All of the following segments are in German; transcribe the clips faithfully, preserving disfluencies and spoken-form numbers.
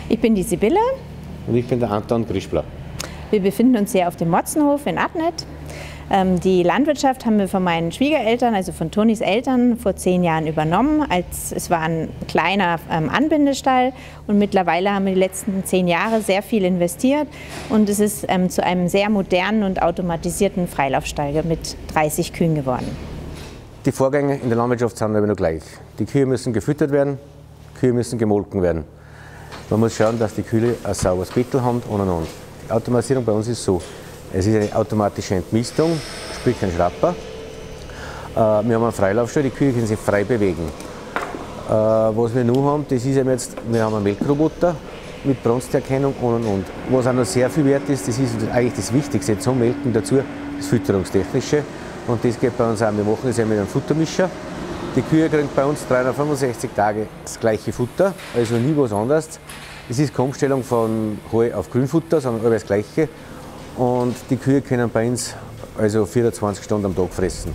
Ich bin die Sibylle. Und ich bin der Anton Grischbler. Wir befinden uns hier auf dem Motzenhof in Adnet. Ähm, die Landwirtschaft haben wir von meinen Schwiegereltern, also von Tonis Eltern, vor zehn Jahren übernommen. Als, es war ein kleiner ähm, Anbindestall und mittlerweile haben wir die letzten zehn Jahre sehr viel investiert und es ist ähm, zu einem sehr modernen und automatisierten Freilaufstall mit dreißig Kühen geworden. Die Vorgänge in der Landwirtschaft sind aber noch gleich. Die Kühe müssen gefüttert werden, Kühe müssen gemolken werden. Man muss schauen, dass die Kühe ein sauberes Bettel haben und und und. Die Automatisierung bei uns ist so. Es ist eine automatische Entmistung, sprich ein Schrapper. Wir haben einen Freilaufstall, die Kühe können sich frei bewegen. Was wir noch haben, das ist eben jetzt, wir haben einen Melkroboter mit Bronzeerkennung und und und. Was auch noch sehr viel wert ist, das ist eigentlich das Wichtigste zum Melken dazu, das Fütterungstechnische. Und das geht bei uns auch. Wir machen das ja mit einem Futtermischer. Die Kühe kriegen bei uns dreihundertfünfundsechzig Tage das gleiche Futter, also nie was anderes. Es ist keine Umstellung von Heu auf Grünfutter, sondern alles das Gleiche. Und die Kühe können bei uns also vierundzwanzig Stunden am Tag fressen.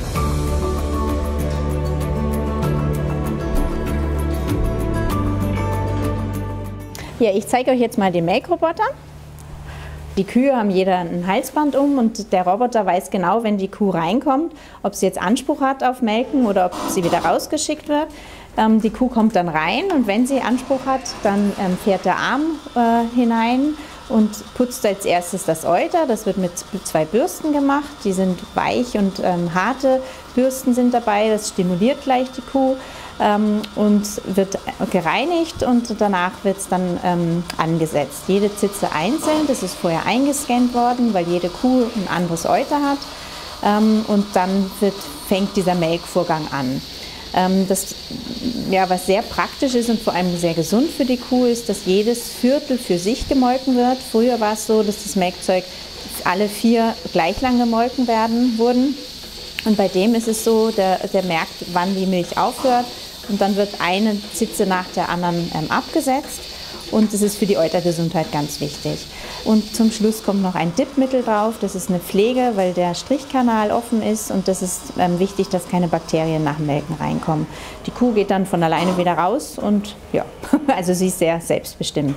Ja, ich zeige euch jetzt mal den Melkroboter. Die Kühe haben jeder ein Halsband um und der Roboter weiß genau, wenn die Kuh reinkommt, ob sie jetzt Anspruch hat auf Melken oder ob sie wieder rausgeschickt wird. Ähm, die Kuh kommt dann rein und wenn sie Anspruch hat, dann ähm, fährt der Arm äh, hinein und putzt als erstes das Euter. Das wird mit zwei Bürsten gemacht. Die sind weich und ähm, harte Bürsten sind dabei. Das stimuliert gleich die Kuh ähm, und wird gereinigt und danach wird es dann ähm, angesetzt. Jede Zitze einzeln. Das ist vorher eingescannt worden, weil jede Kuh ein anderes Euter hat. Ähm, und dann wird, fängt dieser Melkvorgang an. Das, ja, was sehr praktisch ist und vor allem sehr gesund für die Kuh ist, dass jedes Viertel für sich gemolken wird. Früher war es so, dass das Melkzeug alle vier gleich lang gemolken werden wurden. Und bei dem ist es so, der, der merkt, wann die Milch aufhört und dann wird eine Zitze nach der anderen ähm, abgesetzt. Und das ist für die Eutergesundheit ganz wichtig. Und zum Schluss kommt noch ein Dip-Mittel drauf. Das ist eine Pflege, weil der Strichkanal offen ist. Und das ist ähm, wichtig, dass keine Bakterien nach dem Melken reinkommen. Die Kuh geht dann von alleine wieder raus und ja, also sie ist sehr selbstbestimmt.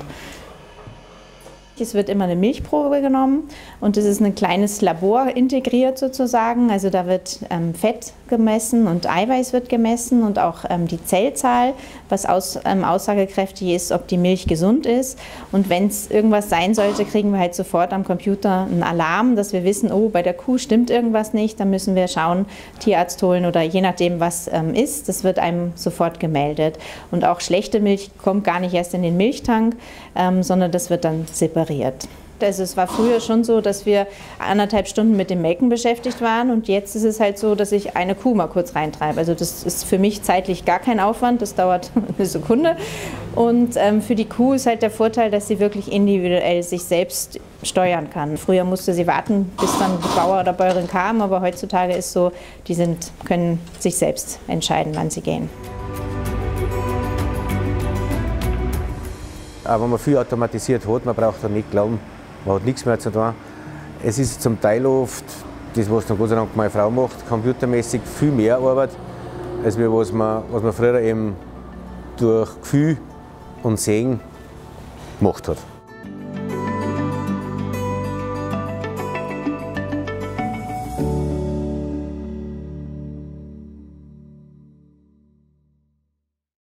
Es wird immer eine Milchprobe genommen und es ist ein kleines Labor integriert sozusagen. Also da wird ähm, Fett gemessen und Eiweiß wird gemessen und auch ähm, die Zellzahl, was aus, ähm, aussagekräftig ist, ob die Milch gesund ist. Und wenn es irgendwas sein sollte, kriegen wir halt sofort am Computer einen Alarm, dass wir wissen, oh, bei der Kuh stimmt irgendwas nicht. Dann müssen wir schauen, Tierarzt holen oder je nachdem, was ähm, ist. Das wird einem sofort gemeldet. Und auch schlechte Milch kommt gar nicht erst in den Milchtank, ähm, sondern das wird dann separiert. Also es war früher schon so, dass wir anderthalb Stunden mit dem Melken beschäftigt waren und jetzt ist es halt so, dass ich eine Kuh mal kurz reintreibe. Also das ist für mich zeitlich gar kein Aufwand, das dauert eine Sekunde. Und ähm, für die Kuh ist halt der Vorteil, dass sie wirklich individuell sich selbst steuern kann. Früher musste sie warten, bis dann Bauer oder Bäuerin kam, aber heutzutage ist so, die sind, können sich selbst entscheiden, wann sie gehen. Aber wenn man viel automatisiert hat, man braucht dann nicht glauben, man hat nichts mehr zu tun. Es ist zum Teil oft, das was dann Gott sei Dank meine Frau macht, computermäßig viel mehr Arbeit, als wir, was, man, was man früher eben durch Gefühl und Sehen gemacht hat.